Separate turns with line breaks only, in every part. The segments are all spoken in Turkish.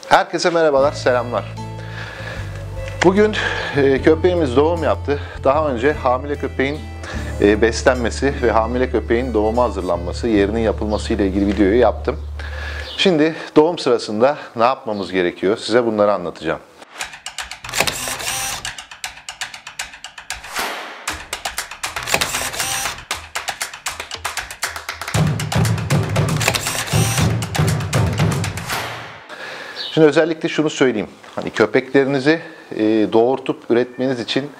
Herkese merhabalar, selamlar. Bugün köpeğimiz doğum yaptı. Daha önce hamile köpeğin beslenmesi ve hamile köpeğin doğuma hazırlanması, yerinin yapılması ile ilgili videoyu yaptım. Şimdi doğum sırasında ne yapmamız gerekiyor? Size bunları anlatacağım. Şimdi özellikle şunu söyleyeyim. Hani köpeklerinizi doğurtup üretmeniz için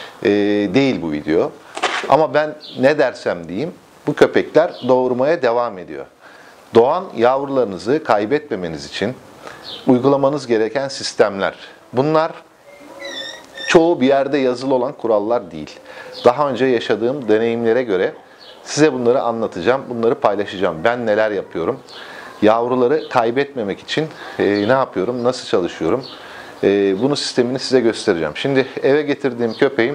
değil bu video. Ama ben ne dersem diyeyim, bu köpekler doğurmaya devam ediyor. Doğan yavrularınızı kaybetmemeniz için uygulamanız gereken sistemler. Bunlar çoğu bir yerde yazılı olan kurallar değil. Daha önce yaşadığım deneyimlere göre size bunları anlatacağım, bunları paylaşacağım. Ben neler yapıyorum? Yavruları kaybetmemek için ne yapıyorum, nasıl çalışıyorum? Bunun sistemini size göstereceğim. Şimdi eve getirdiğim köpeğim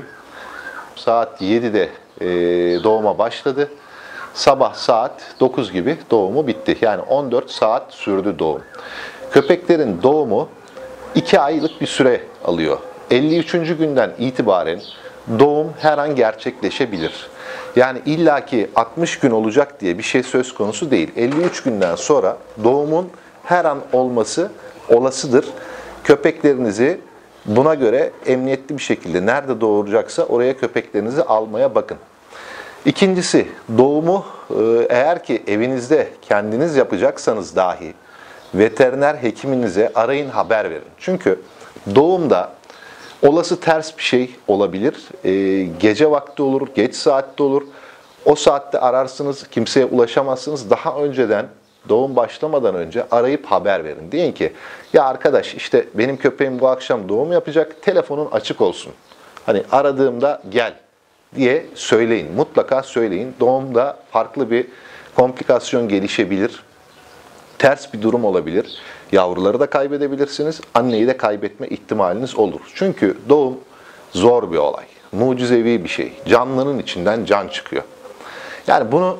saat 7'de doğuma başladı. Sabah saat 9 gibi doğumu bitti. Yani 14 saat sürdü doğum. Köpeklerin doğumu 2 aylık bir süre alıyor. 53. günden itibaren doğum her an gerçekleşebilir. Yani illaki 60 gün olacak diye bir şey söz konusu değil. 53 günden sonra doğumun her an olması olasıdır. Köpeklerinizi buna göre emniyetli bir şekilde nerede doğuracaksa oraya köpeklerinizi almaya bakın. İkincisi, doğumu eğer ki evinizde kendiniz yapacaksanız dahi veteriner hekiminize arayın, haber verin. Çünkü doğumda olası ters bir şey olabilir. Gece vakti olur, geç saatte olur. O saatte ararsınız, kimseye ulaşamazsınız. Daha önceden, doğum başlamadan önce arayıp haber verin. Deyin ki, ya arkadaş işte benim köpeğim bu akşam doğum yapacak, telefonun açık olsun. Hani aradığımda gel diye söyleyin. Mutlaka söyleyin. Doğumda farklı bir komplikasyon gelişebilir. Ters bir durum olabilir. Yavruları da kaybedebilirsiniz. Anneyi de kaybetme ihtimaliniz olur. Çünkü doğum zor bir olay. Mucizevi bir şey. Canlının içinden can çıkıyor. Yani bunu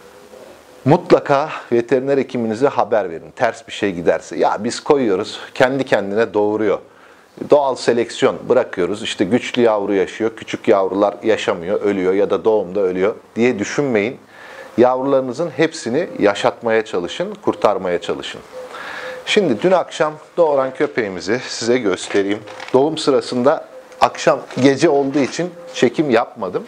mutlaka veteriner hekiminize haber verin. Ters bir şey giderse. Ya biz koyuyoruz, kendi kendine doğuruyor. Doğal seleksiyon bırakıyoruz. İşte güçlü yavru yaşıyor, küçük yavrular yaşamıyor, ölüyor ya da doğumda ölüyor diye düşünmeyin. Yavrularınızın hepsini yaşatmaya çalışın, kurtarmaya çalışın. Şimdi dün akşam doğuran köpeğimizi size göstereyim. Doğum sırasında akşam gece olduğu için çekim yapmadım.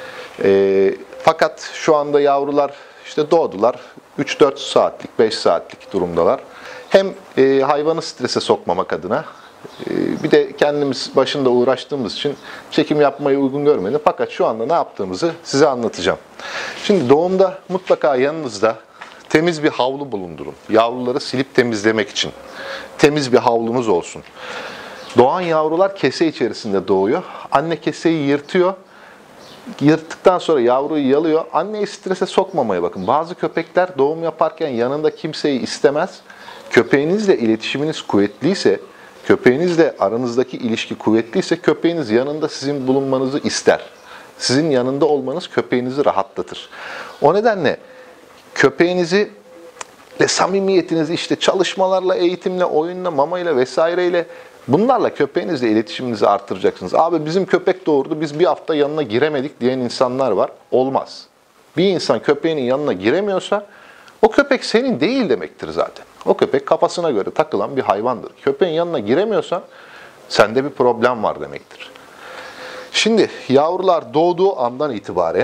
Fakat şu anda yavrular işte doğdular. 3-4 saatlik, 5 saatlik durumdalar. Hem hayvanı strese sokmamak adına bir de kendimiz başında uğraştığımız için çekim yapmayı uygun görmedim. Fakat şu anda ne yaptığımızı size anlatacağım. Şimdi doğumda mutlaka yanınızda temiz bir havlu bulundurun. Yavruları silip temizlemek için. Temiz bir havlunuz olsun. Doğan yavrular kese içerisinde doğuyor. Anne keseyi yırtıyor. Yırttıktan sonra yavruyu yalıyor. Anneyi strese sokmamaya bakın. Bazı köpekler doğum yaparken yanında kimseyi istemez. Köpeğinizle iletişiminiz kuvvetliyse, köpeğinizle aranızdaki ilişki kuvvetliyse köpeğiniz yanında sizin bulunmanızı ister. Sizin yanında olmanız köpeğinizi rahatlatır. O nedenle köpeğinizi samimiyetinizi işte çalışmalarla, eğitimle, oyunla, mamayla vesaireyle bunlarla köpeğinizle iletişiminizi artıracaksınız. Abi bizim köpek doğurdu, biz bir hafta yanına giremedik diyen insanlar var. Olmaz. Bir insan köpeğinin yanına giremiyorsa o köpek senin değil demektir zaten. O köpek kafasına göre takılan bir hayvandır. Köpeğin yanına giremiyorsan sende bir problem var demektir. Şimdi yavrular doğduğu andan itibaren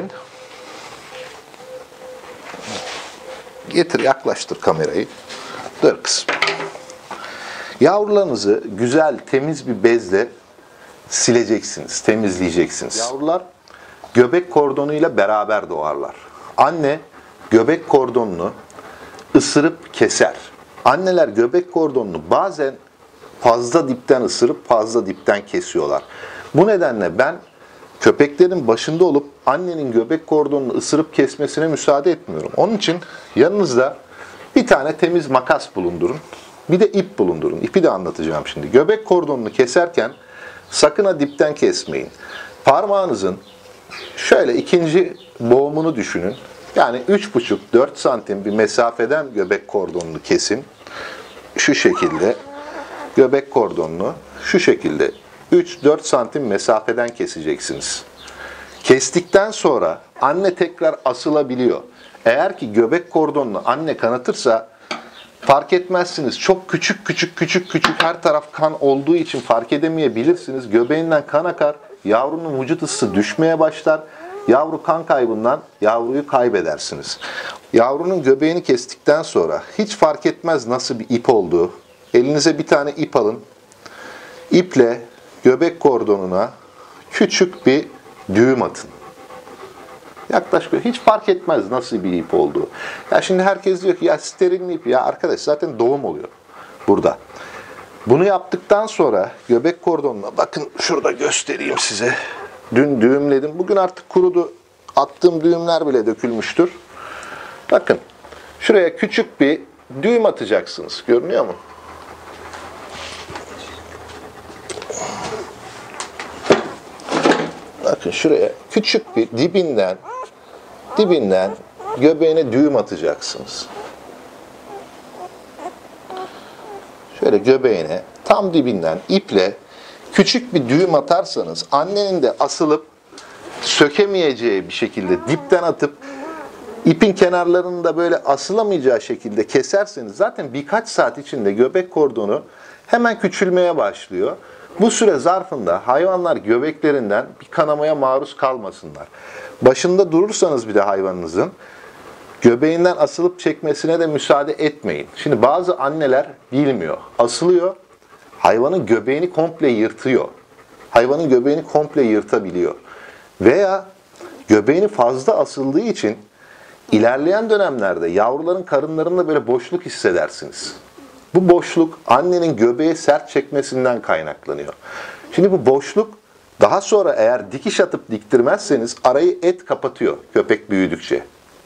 getir, yaklaştır kamerayı. Dur kızım. Yavrularınızı güzel, temiz bir bezle sileceksiniz, temizleyeceksiniz. Yavrular göbek kordonuyla beraber doğarlar. Anne göbek kordonunu ısırıp keser. Anneler göbek kordonunu bazen fazla dipten ısırıp fazla dipten kesiyorlar. Bu nedenle ben köpeklerin başında olup annenin göbek kordonunu ısırıp kesmesine müsaade etmiyorum. Onun için yanınızda bir tane temiz makas bulundurun. Bir de ip bulundurun. İpi de anlatacağım şimdi. Göbek kordonunu keserken sakın ha dipten kesmeyin. Parmağınızın şöyle ikinci boğumunu düşünün. Yani 3,5-4 santim bir mesafeden göbek kordonunu kesin. Şu şekilde. göbek kordonunu şu şekilde 3-4 santim mesafeden keseceksiniz. Kestikten sonra anne tekrar asılabiliyor. Eğer ki göbek kordonunu anne kanatırsa fark etmezsiniz. Çok küçük her taraf kan olduğu için fark edemeyebilirsiniz. Göbeğinden kan akar, yavrunun vücut ısısı düşmeye başlar. Yavru kan kaybından yavruyu kaybedersiniz. Yavrunun göbeğini kestikten sonra hiç fark etmez nasıl bir ip olduğu. Elinize bir tane ip alın. İple göbek kordonuna küçük bir düğüm atın. Yaklaşık hiç fark etmez nasıl bir ip olduğu. Ya şimdi herkes diyor ki ya steril ip, ya arkadaş zaten doğum oluyor burada. Bunu yaptıktan sonra göbek kordonuna bakın şurada göstereyim size. Dün düğümledim. Bugün artık kurudu. Attığım düğümler bile dökülmüştür. Bakın şuraya küçük bir düğüm atacaksınız. Görünüyor mu? Bakın şuraya küçük bir dibinden göbeğine düğüm atacaksınız. Şöyle göbeğine tam dibinden iple küçük bir düğüm atarsanız annenin de asılıp sökemeyeceği bir şekilde dipten atıp ipin kenarlarını da böyle asılamayacağı şekilde keserseniz zaten birkaç saat içinde göbek kordonu hemen küçülmeye başlıyor. Bu süre zarfında hayvanlar göbeklerinden bir kanamaya maruz kalmasınlar. Başında durursanız bir de hayvanınızın göbeğinden asılıp çekmesine de müsaade etmeyin. Şimdi bazı anneler bilmiyor. Asılıyor, hayvanın göbeğini komple yırtıyor. Hayvanın göbeğini komple yırtabiliyor. Veya göbeğini fazla asıldığı için ilerleyen dönemlerde yavruların karınlarında böyle boşluk hissedersiniz. Bu boşluk annenin göbeğe sert çekmesinden kaynaklanıyor. Şimdi bu boşluk daha sonra eğer dikiş atıp diktirmezseniz arayı et kapatıyor köpek büyüdükçe.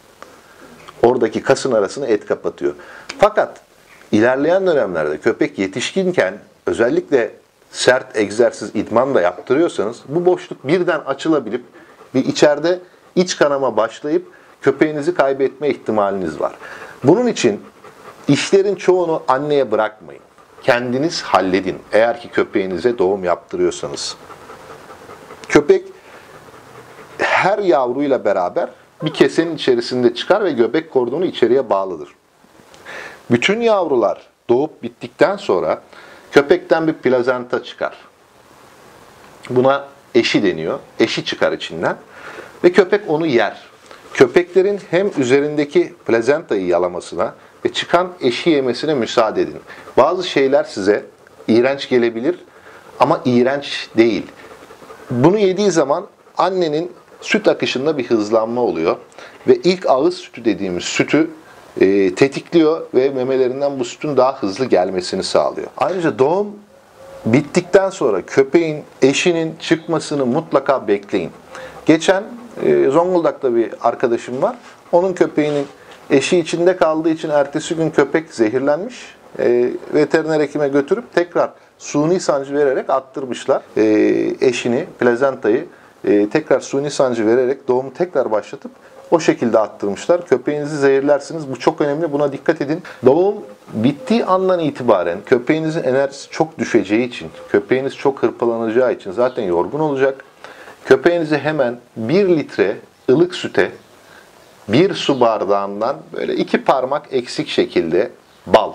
Oradaki kasın arasını et kapatıyor. Fakat ilerleyen dönemlerde köpek yetişkinken özellikle sert egzersiz idman da yaptırıyorsanız bu boşluk birden açılabilip bir içeride iç kanama başlayıp köpeğinizi kaybetme ihtimaliniz var. Bunun için işlerin çoğunu anneye bırakmayın. Kendiniz halledin eğer ki köpeğinize doğum yaptırıyorsanız. Köpek her yavruyla beraber bir kesenin içerisinde çıkar ve göbek kordonu içeriye bağlıdır. Bütün yavrular doğup bittikten sonra köpekten bir plazenta çıkar. Buna eşi deniyor. Eşi çıkar içinden ve köpek onu yer. Köpeklerin hem üzerindeki plazentayı yalamasına ve çıkan eşi yemesine müsaade edin. Bazı şeyler size iğrenç gelebilir ama iğrenç değil. Bunu yediği zaman annenin süt akışında bir hızlanma oluyor ve ilk ağız sütü dediğimiz sütü tetikliyor ve memelerinden bu sütün daha hızlı gelmesini sağlıyor. Ayrıca doğum bittikten sonra köpeğin eşinin çıkmasını mutlaka bekleyin. Geçen Zonguldak'ta bir arkadaşım var. Onun köpeğinin eşi içinde kaldığı için ertesi gün köpek zehirlenmiş. Veteriner hekime götürüp tekrar suni sancı vererek attırmışlar. Eşini, plazentayı tekrar suni sancı vererek doğumu tekrar başlatıp o şekilde attırmışlar. Köpeğinizi zehirlersiniz. Bu çok önemli. Buna dikkat edin. Doğum bittiği andan itibaren köpeğinizin enerjisi çok düşeceği için, köpeğiniz çok hırpalanacağı için zaten yorgun olacak. Köpeğinizi hemen 1 litre ılık süte 1 su bardağından böyle 2 parmak eksik şekilde bal,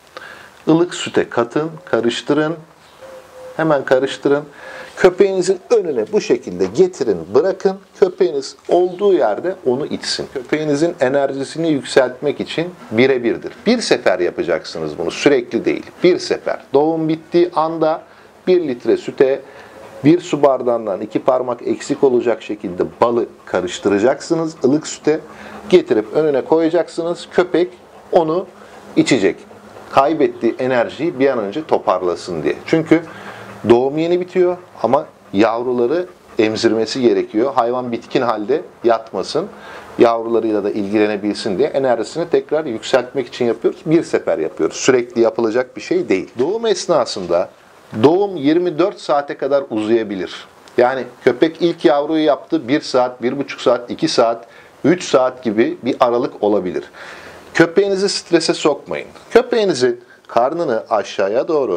ılık süte katın, karıştırın. Hemen karıştırın. Köpeğinizin önüne bu şekilde getirin, bırakın. Köpeğiniz olduğu yerde onu içsin. Köpeğinizin enerjisini yükseltmek için birebirdir. Bir sefer yapacaksınız bunu, sürekli değil. Bir sefer. Doğum bittiği anda 1 litre süte 1 su bardağından 2 parmak eksik olacak şekilde balı karıştıracaksınız. Ilık süte getirip önüne koyacaksınız. Köpek onu içecek. Kaybettiği enerjiyi bir an önce toparlasın diye. Çünkü doğum yeni bitiyor ama yavruları emzirmesi gerekiyor. Hayvan bitkin halde yatmasın, yavrularıyla da ilgilenebilsin diye enerjisini tekrar yükseltmek için yapıyoruz. Bir sefer yapıyoruz. Sürekli yapılacak bir şey değil. Doğum esnasında doğum 24 saate kadar uzayabilir. Yani köpek ilk yavruyu yaptı 1 saat, 1,5 saat, 2 saat, 3 saat gibi bir aralık olabilir. Köpeğinizi strese sokmayın. Köpeğinizin karnını aşağıya doğru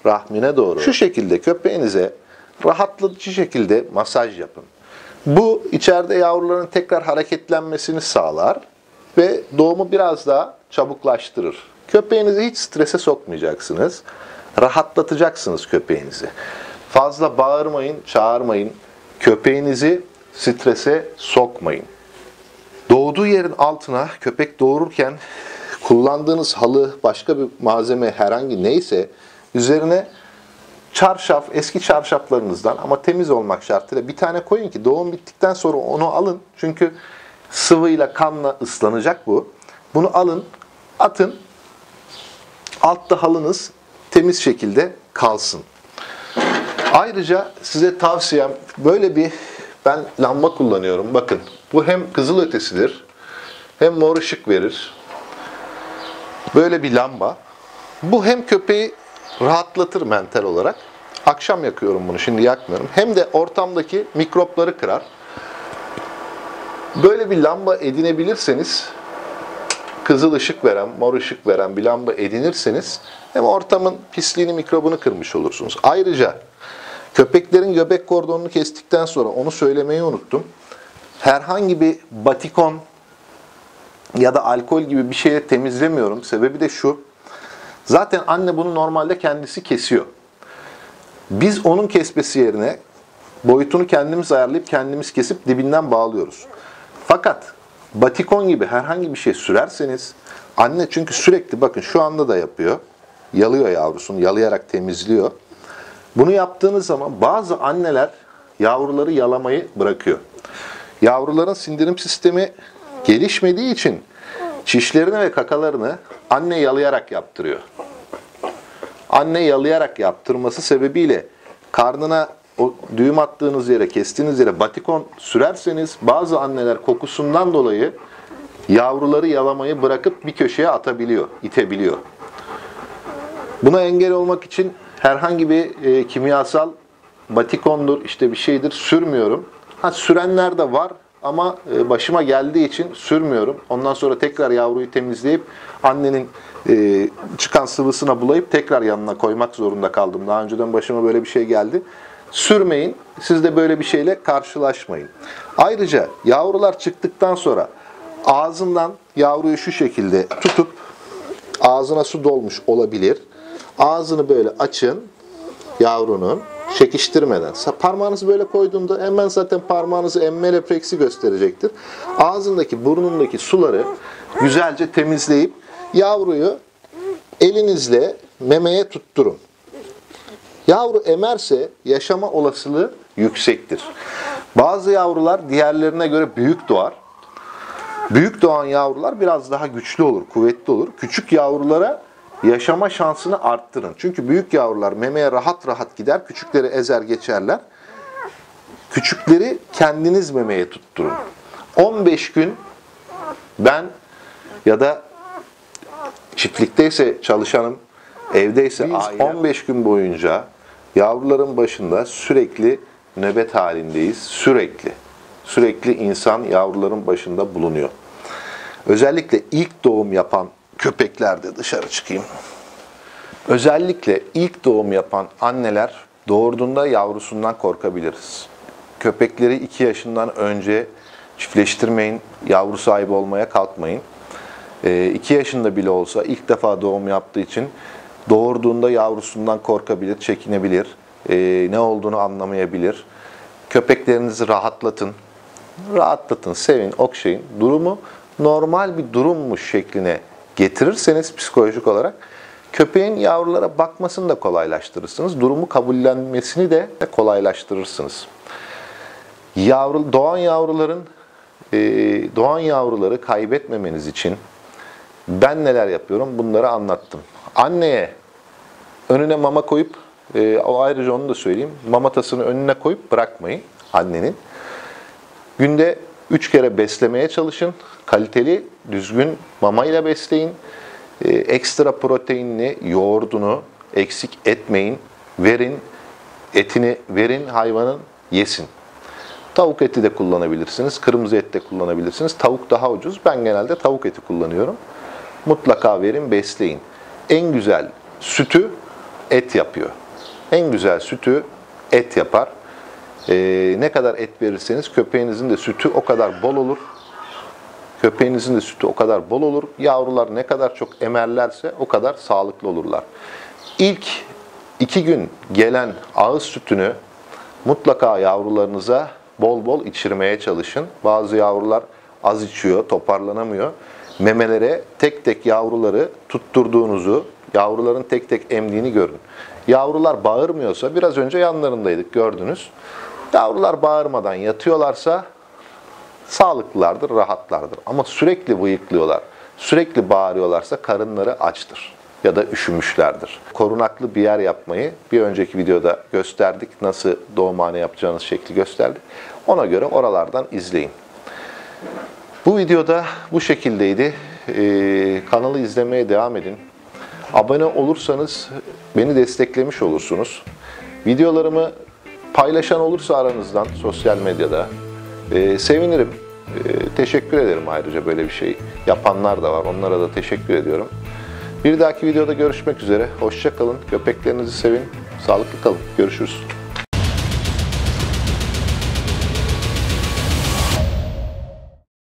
rahmine doğru şu şekilde köpeğinize rahatlatıcı şekilde masaj yapın. Bu içeride yavruların tekrar hareketlenmesini sağlar ve doğumu biraz daha çabuklaştırır. Köpeğinizi hiç strese sokmayacaksınız. Rahatlatacaksınız köpeğinizi. Fazla bağırmayın, çağırmayın. Köpeğinizi strese sokmayın. Doğduğu yerin altına köpek doğururken kullandığınız halı, başka bir malzeme herhangi neyse üzerine çarşaf, eski çarşaflarınızdan ama temiz olmak şartıyla bir tane koyun ki doğum bittikten sonra onu alın. Çünkü sıvıyla, kanla ıslanacak bu. Bunu alın, atın. Altta halınız temiz şekilde kalsın. Ayrıca size tavsiyem ben lamba kullanıyorum. Bakın bu hem kızılötesidir hem mor ışık verir. Böyle bir lamba. Bu hem köpeği rahatlatır mental olarak. Akşam yakıyorum bunu, şimdi yakmıyorum. Hem de ortamdaki mikropları kırar. Böyle bir lamba edinebilirseniz, kızıl ışık veren, mor ışık veren bir lamba edinirseniz hem ortamın pisliğini, mikrobunu kırmış olursunuz. Ayrıca köpeklerin göbek kordonunu kestikten sonra onu söylemeyi unuttum. Herhangi bir batikon ya da alkol gibi bir şeyle temizlemiyorum. Sebebi de şu. Zaten anne bunu normalde kendisi kesiyor. Biz onun kesmesi yerine boyutunu kendimiz ayarlayıp kendimiz kesip dibinden bağlıyoruz. Fakat batikon gibi herhangi bir şey sürerseniz anne, çünkü sürekli, bakın şu anda da yapıyor. Yalıyor yavrusunu, yalayarak temizliyor. Bunu yaptığınız zaman bazı anneler yavruları yalamayı bırakıyor. Yavruların sindirim sistemi gelişmediği için çişlerini ve kakalarını anne yalayarak yaptırıyor. Anne yalayarak yaptırması sebebiyle karnına o düğüm attığınız yere, kestiğiniz yere batikon sürerseniz bazı anneler kokusundan dolayı yavruları yalamayı bırakıp bir köşeye atabiliyor, itebiliyor. Buna engel olmak için herhangi bir kimyasal batikondur, işte bir şeydir sürmüyorum. Sürenler de var ama başıma geldiği için sürmüyorum. Ondan sonra tekrar yavruyu temizleyip annenin çıkan sıvısına bulayıp tekrar yanına koymak zorunda kaldım. Daha önceden başıma böyle bir şey geldi. Sürmeyin. Siz de böyle bir şeyle karşılaşmayın. Ayrıca yavrular çıktıktan sonra ağzından yavruyu şu şekilde tutup, ağzına su dolmuş olabilir. Ağzını böyle açın yavrunun, çekiştirmeden. Parmağınızı böyle koyduğunda hemen zaten parmağınızı emme refleksi gösterecektir. Ağzındaki, burnundaki suları güzelce temizleyip yavruyu elinizle memeye tutturun. Yavru emerse yaşama olasılığı yüksektir. Bazı yavrular diğerlerine göre büyük doğar. Büyük doğan yavrular biraz daha güçlü olur, kuvvetli olur. Küçük yavrulara yaşama şansını arttırın. Çünkü büyük yavrular memeye rahat rahat gider, küçükleri ezer geçerler. Küçükleri kendiniz memeye tutturun. 15 gün ben ya da çiftlikteyse çalışanım, evdeyse aile, 15 gün boyunca yavruların başında sürekli nöbet halindeyiz. Sürekli insan yavruların başında bulunuyor. Özellikle ilk doğum yapan köpeklerde, dışarı çıkayım. Özellikle ilk doğum yapan anneler doğurduğunda yavrusundan korkabiliriz. Köpekleri 2 yaşından önce çiftleştirmeyin, yavru sahibi olmaya kalkmayın. 2 yaşında bile olsa ilk defa doğum yaptığı için doğurduğunda yavrusundan korkabilir, çekinebilir, ne olduğunu anlamayabilir. Köpeklerinizi rahatlatın, sevin, okşayın. Durumu normal bir durummuş şekline getirirseniz psikolojik olarak köpeğin yavrulara bakmasını da kolaylaştırırsınız. Durumu kabullenmesini de kolaylaştırırsınız. Doğan yavruları kaybetmemeniz için ben neler yapıyorum bunları anlattım. Anneye önüne mama koyup, ayrıca onu da söyleyeyim, mamatasını önüne koyup bırakmayın annenin. Günde 3 kere beslemeye çalışın. Kaliteli, düzgün mamayla besleyin. Ekstra proteinli yoğurdunu eksik etmeyin. Verin, etini verin, hayvanın yesin. Tavuk eti de kullanabilirsiniz, kırmızı et de kullanabilirsiniz. Tavuk daha ucuz. Ben genelde tavuk eti kullanıyorum. Mutlaka verin, besleyin. En güzel sütü et yapıyor. En güzel sütü et yapar. Ne kadar et verirseniz köpeğinizin de sütü o kadar bol olur. Köpeğinizin de sütü o kadar bol olur. Yavrular ne kadar çok emerlerse o kadar sağlıklı olurlar. İlk 2 gün gelen ağız sütünü mutlaka yavrularınıza bol bol içirmeye çalışın. Bazı yavrular az içiyor, toparlanamıyor. Memelere tek tek yavruları tutturduğunuzu, yavruların tek tek emdiğini görün. Yavrular bağırmıyorsa, biraz önce yanlarındaydık gördünüz. Yavrular bağırmadan yatıyorlarsa sağlıklılardır, rahatlardır. Ama sürekli bıyıklıyorlar, sürekli bağırıyorlarsa karınları açtır ya da üşümüşlerdir. Korunaklı bir yer yapmayı bir önceki videoda gösterdik. Nasıl doğumhane yapacağınız şekli gösterdik. Ona göre oralardan izleyin. Bu videoda bu şekildeydi. Kanalı izlemeye devam edin. Abone olursanız beni desteklemiş olursunuz. Videolarımı paylaşan olursa aranızdan sosyal medyada sevinirim. Teşekkür ederim ayrıca, böyle bir şey yapanlar da var. Onlara da teşekkür ediyorum. Bir dahaki videoda görüşmek üzere. Hoşça kalın. Köpeklerinizi sevin. Sağlıklı kalın. Görüşürüz.